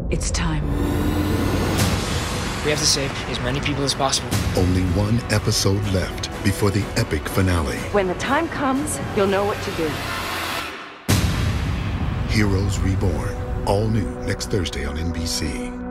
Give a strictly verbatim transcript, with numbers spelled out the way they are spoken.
It's time. We have to save as many people as possible. Only one episode left before the epic finale. When the time comes, you'll know what to do. Heroes Reborn. All new next Thursday on N B C.